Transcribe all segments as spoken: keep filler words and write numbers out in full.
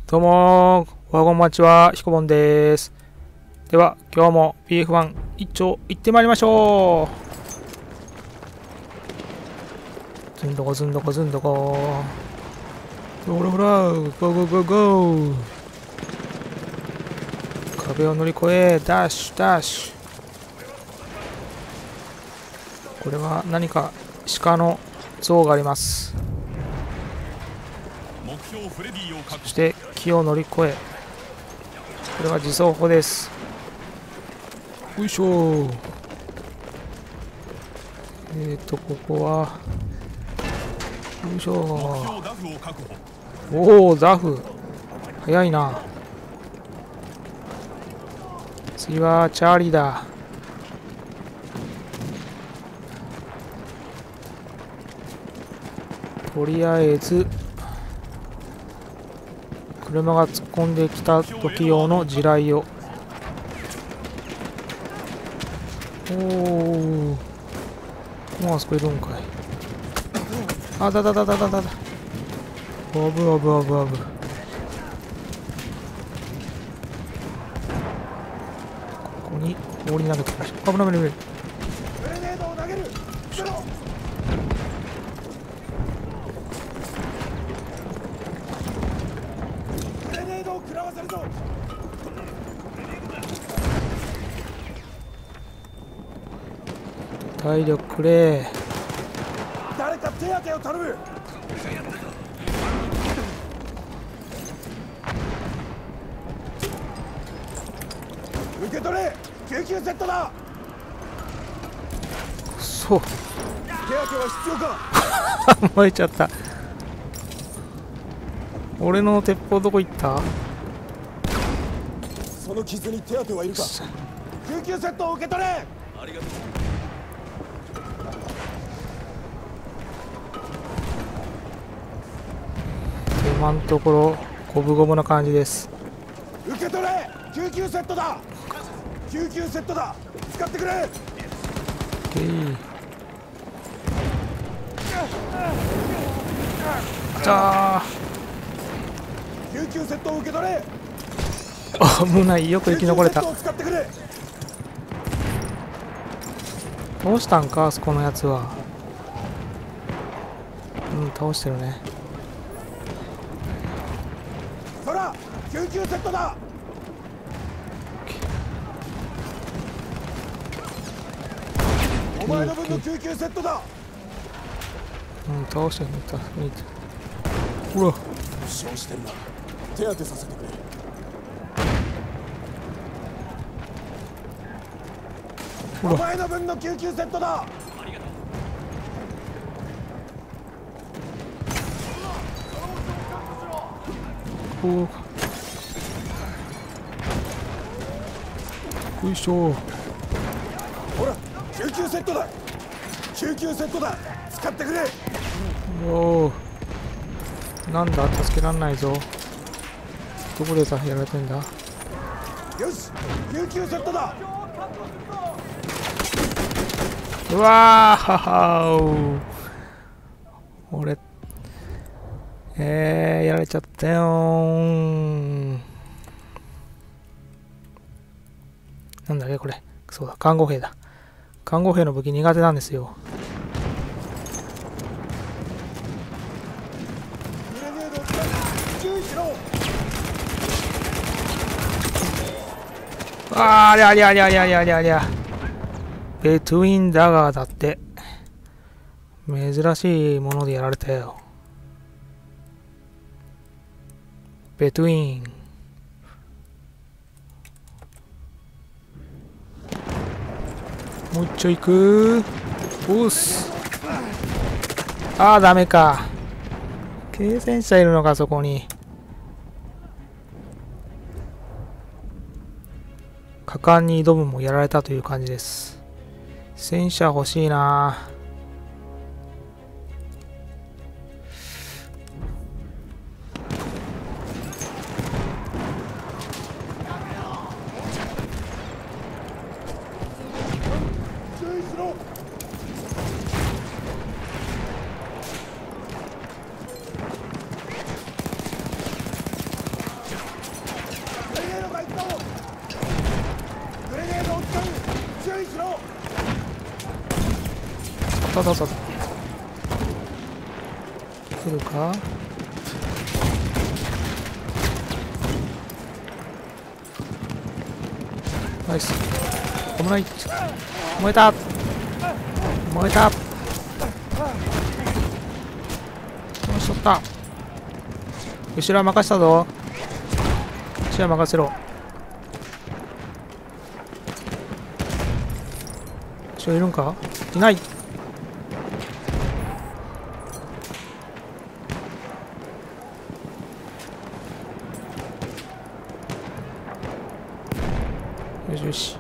どうもー、おはこんばんちは、ひこぼんです。では、今日も ピーエフワン 一丁行ってまいりましょう。ずんどこずんどこずんどこ。ほらほら、ゴーゴーゴーゴー。壁を乗り越え、ダッシュダッシュ。これは何か鹿の像があります。そして木を乗り越え、これは自走砲です。よいしょ。えーとここはよいしょ。おお、ザフ早いな。次はチャーリーだ。とりあえず車が突っ込んできた時用の地雷を。おお、もうあそこいるんかい。あだだだだだだだ。あぶあぶあぶあぶ。ここに氷投げてきました。危ない危ない危ない。体力くれ。 誰か手当てを頼む。受け取れ。救急セットだ。 くそ。 手当ては必要か。 燃えちゃった。俺の鉄砲どこ行った？ その傷に手当てはいるか。救急セットを受け取れ。ありがとう。 今のところ五分五分な感じです。 受け取れ。救急セットだ。救急セットだ。使ってくれ。 OK。あちゃー。救急セットを受け取れ。 危ない。よく生き残れた。 使ってくれ。 倒したんか、あそこのやつは。うん、倒してるね。 そら、救急セットだ。お前の分の救急セットだ。 うん、倒してるね。ほら。 負傷してるな。手当てさせてくれ。お前の分の救急セットだ。 おお。よいしょ。 ほら、救急セットだ。救急セットだ。使ってくれ。 おお。なんだ、助けらんないぞ。どこでさやられてんだ。よし、救急セットだ。 うわーははー。俺えー、やられちゃったよー。なんだっけこれ。そうだ、看護兵だ。看護兵の武器苦手なんですよ。あーありゃありゃありゃありゃありゃありゃありゃ。ベトゥインダガーだって。珍しいものでやられたよ。ベトゥイン。もう一丁行く。おっす。ああ、ダメか。軽戦車いるのか、そこに。果敢に挑むもやられたという感じです。戦車欲しいな。 たたたた。来るか。ナイス。危ない。燃えた。燃えた。よし、取った。後ろは任せたぞ。後ろは任せろ。後ろいるんか。いない。よしよし。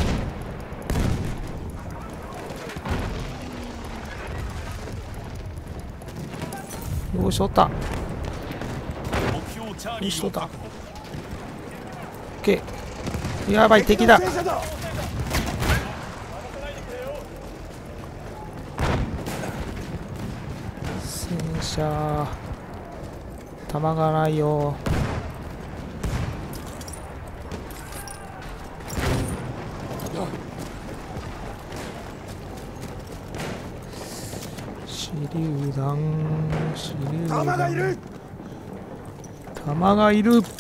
よし、取った。よし、取った。オッケー。やばい、敵だ。戦車弾がないよ。手榴弾、手榴弾。弾がいる。弾がいる。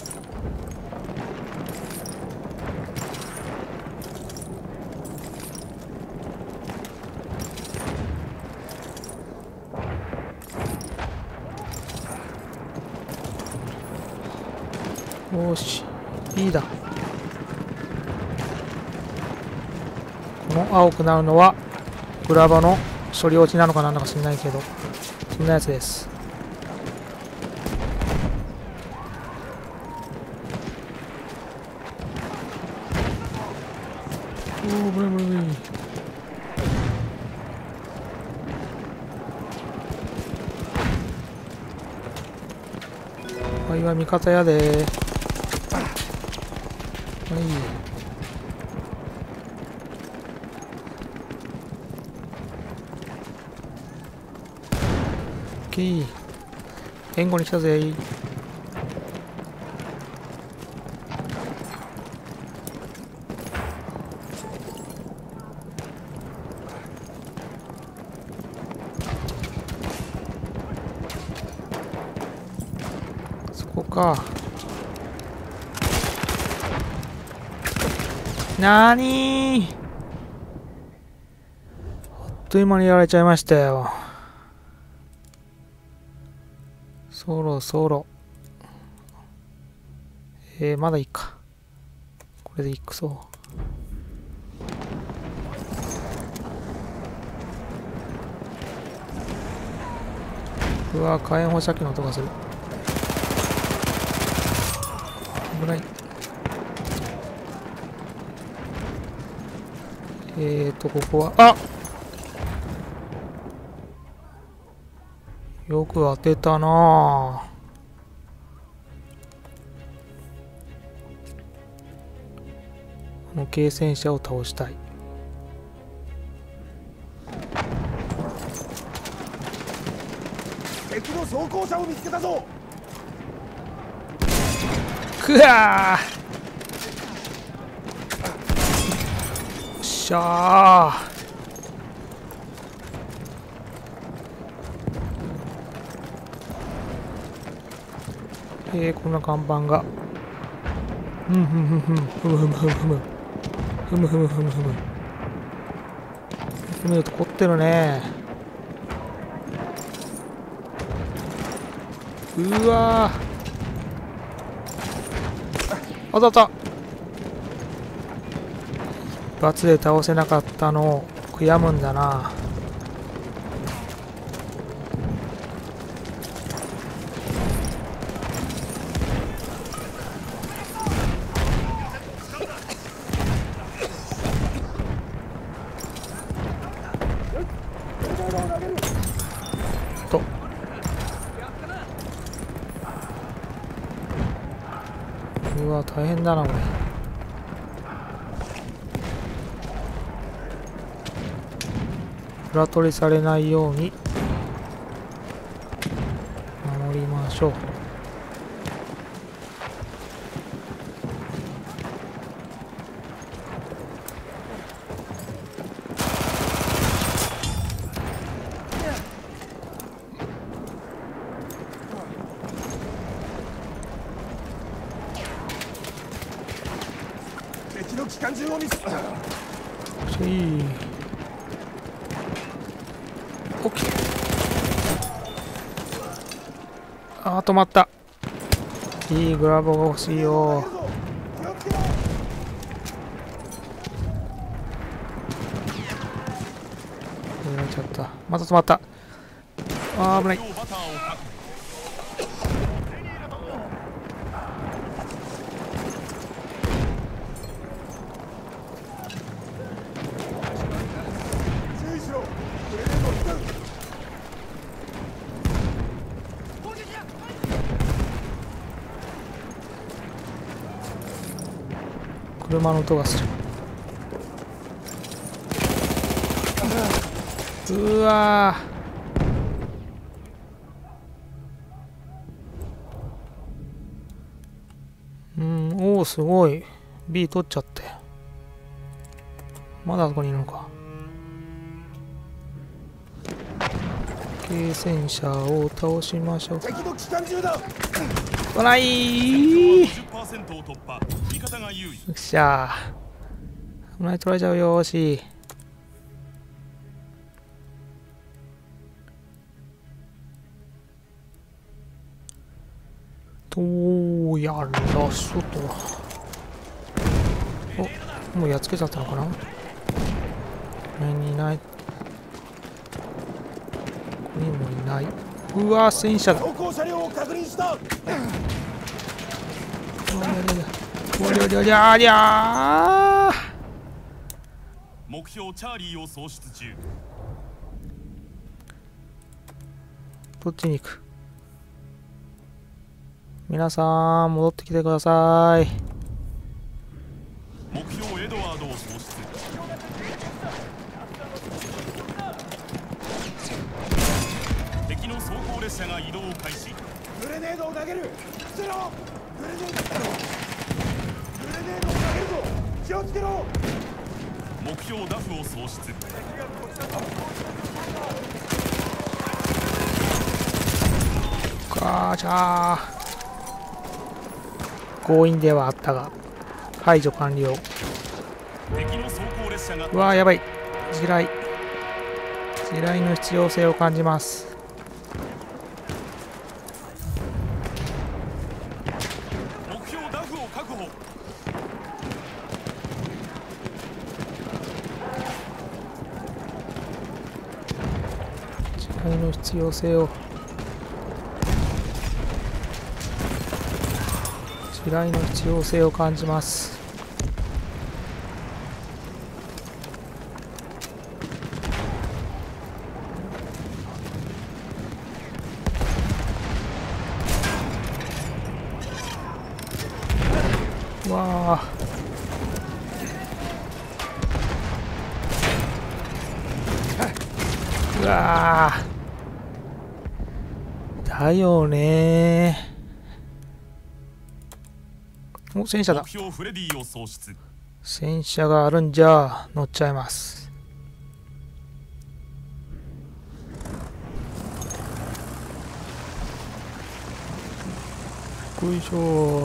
よし、いいだ。この青くなるのはグラバの処理落ちなのかなんだか知んないけど、そんなやつです。おお、ブレブレブレ。あいは味方やで。はい。オッケー。援護に来たぜ。そこか。なーにー。あっという間にやられちゃいましたよ。そろそろ。えー、まだいいか。これでいくぞ。うわ、火炎放射器の音がする。危ない。えーと、ここは、あっ、よく当てたなぁ。この軽戦車を倒したい。 敵の装甲車を見つけたぞ。 くわー。よっしゃー。えー、こんな看板が。ふむふむふむふむふむふむふむふむふむふむふむ。よく見ると凝ってるね。うわー、あたった。一発で倒せなかったのを悔やむんだな。とうわ、大変だなこれ。裏取りされないように守りましょう。 敵の機関銃を見つけた。 ちょい。オッケー。あー、止まった。いいグラボが欲しいよ。 気をつけろ。 やられちゃった。また止まった。あー、危ない。 注意しろ。グレネードを使う。 車の音がする。うわー。うん、おお、すごい。B 取っちゃって。まだそこにいるのか。軽戦車を倒しましょう。 敵の機関銃だ。 来ないよっしゃー。危ない、取られちゃうよーし。どうやらしょと。お、もうやっつけちゃったのかな。これにいない。ここにもいない。うわー、戦車だ。 走行車両を確認した。 おりゃりゃりゃりゃー。 目標チャーリーを喪失中。 どっちに行く。皆さん戻ってきてください。 目標エドワードを喪失。敵の走行列車が移動を開始。 グレネードを投げる。捨てろ。グレネード。グレネードを投げるぞ。気をつけろ。 目標ダフを喪失。 ガーチャー。強引ではあったが排除完了。 敵の走行列車が。 うわー、やばい。地雷地雷の必要性を感じます。 目標ダフを確保。 地雷の必要性を地雷の必要性を感じます。わあ、うわあ、だよねー。お、戦車だ。 目標フレディを喪失。 戦車があるんじゃ乗っちゃいます。よいしょよ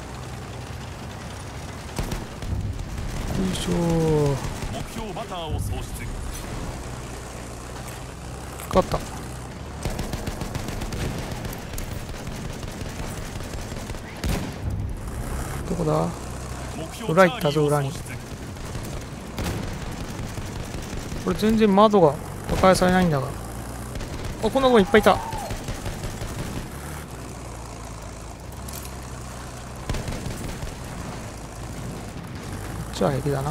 いしょ。 目標バターを喪失。 勝った。どこだ。裏行ったぞ、裏に。これ全然窓が破壊されないんだが。あ、こんな子いっぱいいた。こっちは平気だな。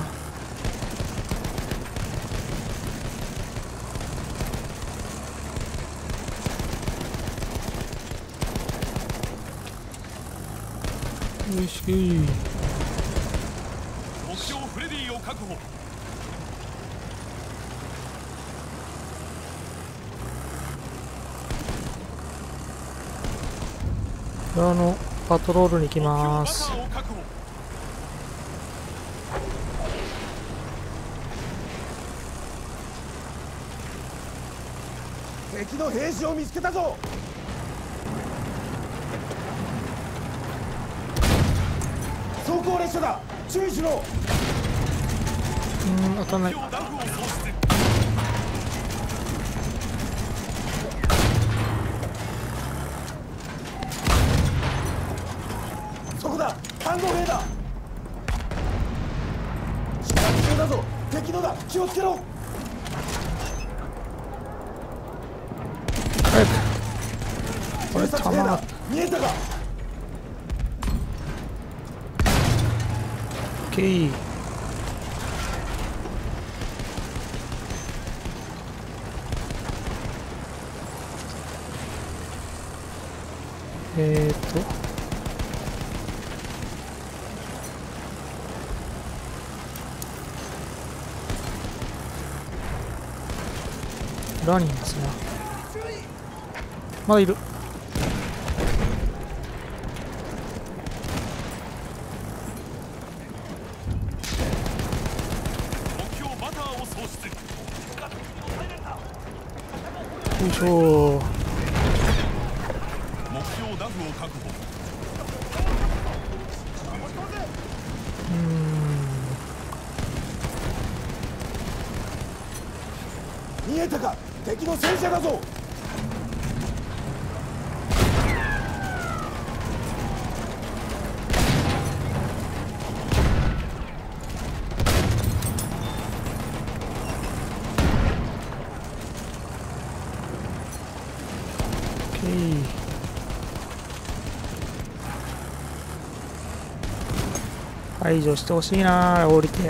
よいしょ。 目標フレディを確保。 あのパトロールに行きます。 敵の兵士を見つけたぞ。走行行列車だ。注意しろ。 うーん当たんない。 目標ダフを喪失。 そこだ。看護兵だ。視界中だぞ。敵のだ。気をつけろ。 早く。これ警察兵だ弾が。 見えたか。 オッケー。えーっと裏にいますな。まだいる。 目標バターを喪失。 よいしょ。 目標ダフを確保。 うーん見えたか。敵の戦車だぞ。 オッケー。排除してほしいな、降りて。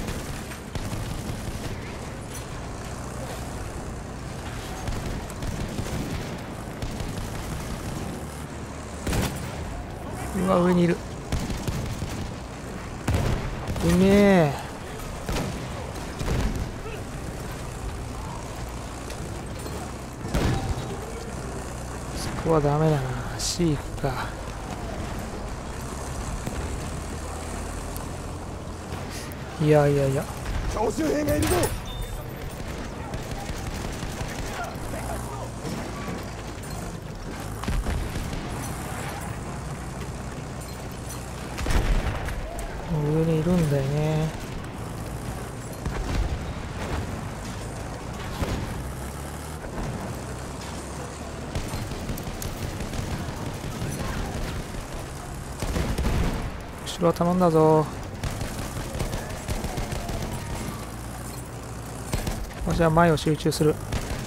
うわ、上にいる。うめえ。そこはダメだな。C 行くか。いやいやいや。 徴集兵がいるぞ。 上にいるんだよね。後ろは頼んだぞ。じゃあ前を集中する。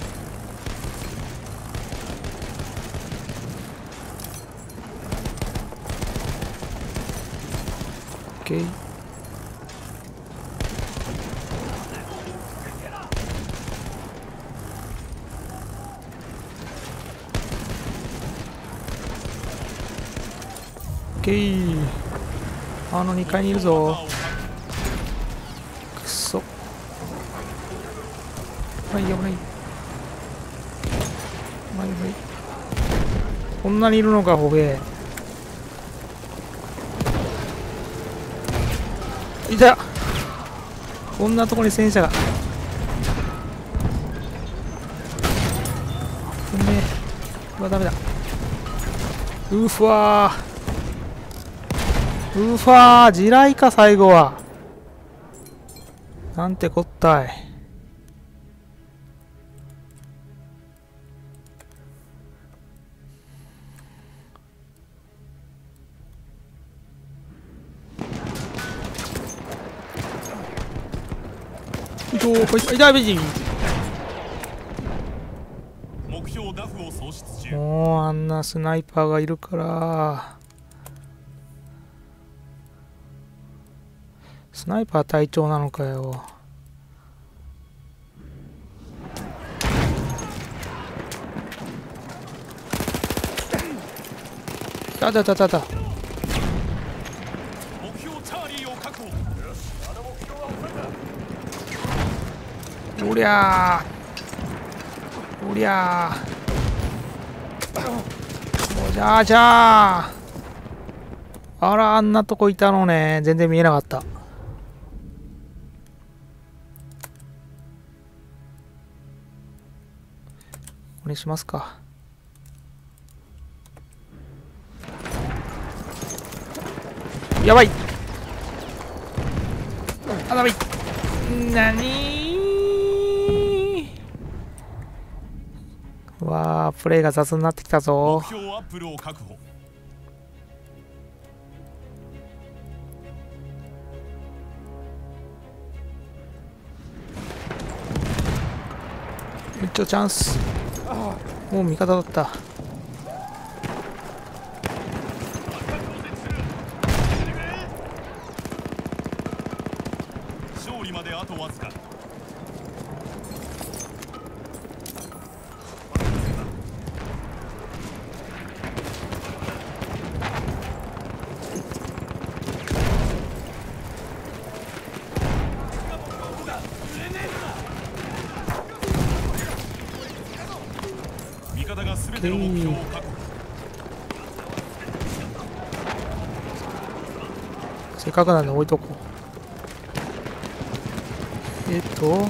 オッケー。オッケー。あのにかいにいるぞ。くそ。はい、危ない。はい、はい。こんなにいるのか、ほげ。いた。こんなとこに戦車が。うめえ。うわ、ダメだ。うふわー。うふわー。地雷か、最後は。なんてこったい。おお、こいつ、痛いベジ。 目標ダフを喪失中。 もうあんなスナイパーがいるから。スナイパー隊長なのかよ。あたたたた。 目標チャーリーを確保。 おりゃー。おりゃー。おじゃーじゃー。あら、あんなとこいたのね。全然見えなかった。ここにしますか。やばい。 あ、だめい。なにー。わあ、プレイが雑になってきたぞ。 目標アップルを確保。 めっちゃチャンス。もう味方だった。 勝利まであとわずか。味方が全ての目標を確保。 せっかくなんで置いとこう。えっと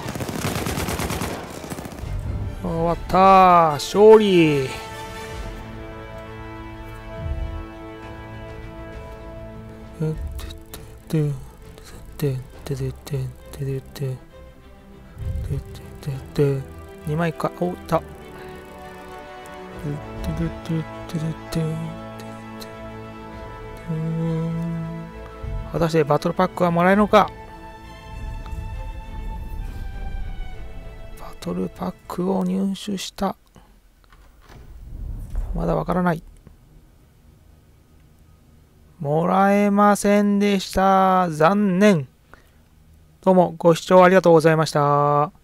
終わったー。勝利。にまいか。おった。果たしてバトルパックはもらえるのか。バトルパックを入手した。まだわからない。もらえませんでした。残念。どうもご視聴ありがとうございました。